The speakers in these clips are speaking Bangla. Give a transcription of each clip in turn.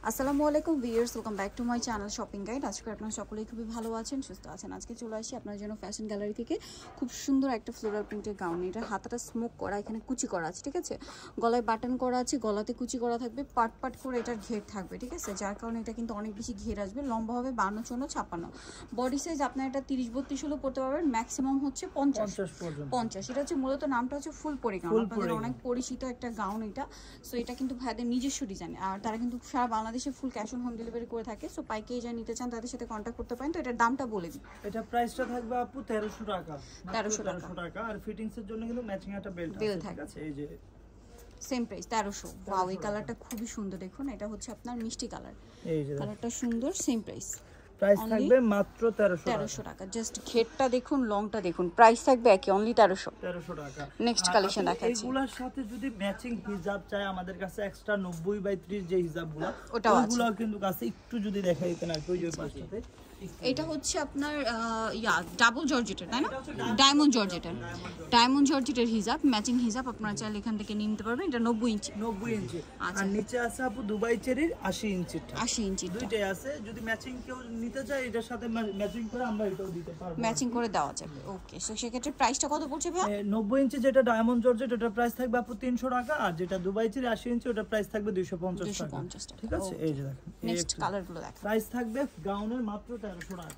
আসসালামু আলাইকুম viewers, welcome back to my channel shopping guide. আজকে আপনারা সকলেই খুবই ভালো আছেন, সুস্থ আছেন। আজকে চলে আসি আপনার জন্য ফ্যাশন গ্যালারি থেকে খুব সুন্দর একটা ফ্লোরাল প্রিন্টের গাউন। এটা হাতাটা স্মোক করা, এখানে কুচি করা আছে, ঠিক আছে। গলায় বাটন করা আছে, গলাতে কুচি করা থাকবে, পাট পাট করে এটার ঘের থাকবে, ঠিক আছে। যার কারণে এটা কিন্তু অনেক বেশি ঘের আসবে। লম্বা হবে 52, 54। বডি সাইজ আপনার এটা 30-32 হলেও পড়তে পারবেন, ম্যাক্সিমাম হচ্ছে 50। এটা হচ্ছে মূলত নামটা হচ্ছে ফুলপরি গাউন, আপনাদের অনেক পরিচিত একটা গাউন এটা। সো এটা কিন্তু ভাইদের নিজস্ব ডিজাইন, আর তারা কিন্তু সারা বাংলাদেশে full cash on home delivery করে থাকে। সো পাইকারি যা নিতে চান তাদের সাথে কন্ট্যাক্ট করতে পারেন। তো এটার দামটা বলে দিই। এটা প্রাইসটা থাকবে আপু 1300 টাকা। 1300 টাকা। আর ফিটিংস এর জন্য কিন্তু ম্যাচিং একটা বেল্ট আছে, এই যে সেম প্রাইস 1300। ওয়াও, এই কালারটা খুবই সুন্দর, দেখুন। এটা হচ্ছে আপনার মিষ্টি কালার, এই যে কালারটা সুন্দর। সেম প্রাইস থাকবে মাত্র 1300 টাকা। জাস্ট ঘেরটা দেখুন, লংটা দেখুন, প্রাইস থাকবে একই, অনলি 1300 টাকা। নেক্সট কালেকশন দেখাচ্ছি। এগুলোর সাথে যদি ম্যাচিং হিজাব চাই, আমাদের কাছে এক্সট্রা 90/30 যে হিজাবগুলো, ওগুলো কিন্তু কাছে একটু যদি দেখাইতেন আর ওই পাশটাতে। এটা হচ্ছে আপনার ডাবল জর্জেটের, তাই না? ডায়মন্ড জর্জেটের হিজাব, ম্যাচিং হিজাব। আপনারা চাইলে এখান থেকে নিতে পারবেন। এটা 90 ইঞ্চি। আর নিচে আছে আপু দুবাই চেরির 80 ইঞ্চি দুইটাই আছে। যদি ম্যাচিং কেউ নিতে চায়, এটার সাথে ম্যাচিং করে আমরা এটাও দিতে পারবো, ম্যাচিং করে দেওয়া যাবে। ওকে, সো সেক্ষেত্রে প্রাইসটা কত পড়ছে ভাই? 90 ইঞ্চি যেটা ডায়মন্ড জর্জেট, ওটার প্রাইস থাকবে আপু 300 টাকা। আর যেটা দুবাই চেরি 80 ইঞ্চি, ওটার প্রাইস থাকবে 250 টাকা। ঠিক আছে, এই যে দেখেন নেক্সট কালারগুলো দেখেন। প্রাইস থাকবে গাউনের মাত্র 1300 টাকা।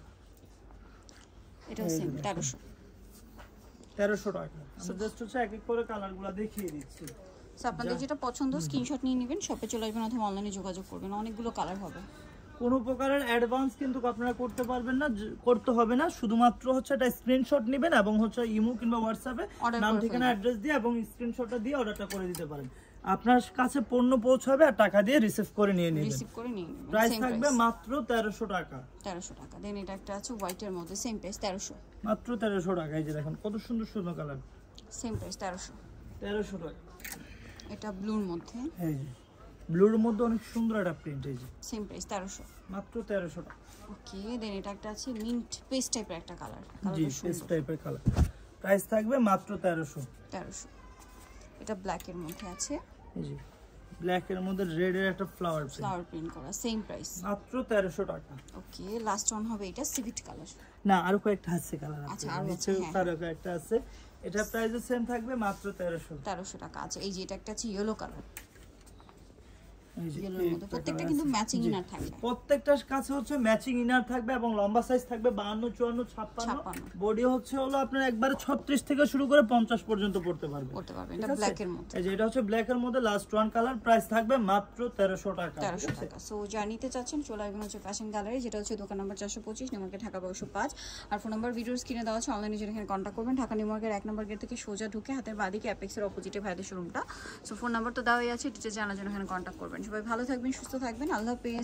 এটাও সেম 1300 টাকা। আমরা জাস্ট হচ্ছে এক এক করে কালারগুলো দেখিয়ে দিচ্ছি। সো আপনাদের যেটা পছন্দ স্ক্রিনশট নিয়ে নেবেন, শপে চলে আসবেন অথবা অনলাইনে যোগাযোগ করবেন। অনেকগুলো কালার হবে। কোনো প্রকারের অ্যাডভান্স কিন্তু আপনারা করতে পারবেন না, করতে হবে না। শুধুমাত্র হচ্ছে একটা স্ক্রিনশট নেবেন এবং হচ্ছে ইমো কিংবা হোয়াটসঅ্যাপে নাম, ঠিকানা, অ্যাড্রেস দিয়ে এবং স্ক্রিনশটটা দিয়ে অর্ডারটা করে দিতে পারেন। আপনার কাছে পণ্য পৌঁছাবে আর টাকা দিয়ে রিসিভ করে নিয়ে নেবেন। প্রাইস থাকবে মাত্র 1300 টাকা। দেন এটা একটা আছে হোয়াইটের মধ্যে, সেম প্রাইস 1300, মাত্র 1300 টাকা। এই যে দেখেন কত সুন্দর সুন্দর কালার, সেম প্রাইস 1300 টাকা। এটা ব্লুর মধ্যে, এই যে ব্লুর মধ্যে অনেক সুন্দর একটা প্রিন্ট, এই যে সেম প্রাইস 1300, মাত্র 1300 টাকা। ওকে, দেন এটা একটা আছে মিন্ট পেস্ট টাইপের একটা কালার, জি পেস্ট টাইপের কালার। প্রাইস থাকবে মাত্র 1300। এটা ব্ল্যাক এর মধ্যে আছে, এই যে ব্ল্যাক এর মধ্যে রেড এর একটা ফ্লাওয়ার প্রিন্ট করা, সেম প্রাইস মাত্র 1300 টাকা। ওকে, লাস্ট ওয়ান হবে এটা সিভিট কালার। না, আরো কয়েকটা আছে কালার আছে। আচ্ছা, আরো আছে, আরো কয়েকটা আছে। এটা প্রাইস সেম থাকবে মাত্র 1300 টাকা। আছে এই যে এটা একটা আছে ইয়েলো কালার, প্রত্যেকটা কিন্তু ম্যাচিং ইনার থাকবে। প্রত্যেকটার কাছে হচ্ছে ম্যাচিং ইনার থাকবে এবং লম্বা সাইজ থাকবে 52, 54, 56। বডি হচ্ছে হলো আপনার একবারে 36 থেকে শুরু করে 50 পর্যন্ত পড়তে পারবে। এটা ব্ল্যাক এর মধ্যে, এই যে এটা হচ্ছে ব্ল্যাক এর মধ্যে লাস্ট ওয়ান কালার। প্রাইস থাকবে মাত্র 1300 টাকা। সো যারা নিতে চাচ্ছেন চলে আসবেন হচ্ছে ফ্যাশন গ্যালারি, যেটা হচ্ছে দোকান নাম্বার 425, নিউ মার্কেট, ঢাকা 1205। আর ফোন নাম্বার ভিডিওর স্ক্রিনে দেওয়া আছে, অনলাইনে জন্য এখানে কন্ট্যাক্ট করবেন। ঢাকা নিউ মার্কেট 1 নম্বর গেট থেকে সোজা ঢুকে হাতের বাদিকে অ্যাপেক্সের অপোজিটে ভাইদের শোরুমটা। সো ফোন নাম্বার তো দেওয়াই আছে, ডিটেইলস জানার জন্য এখানে কন্ট্যাক্ট করবেন। সবাই ভালো থাকবেন, সুস্থ থাকবেন, আল্লাহ হাফেজ।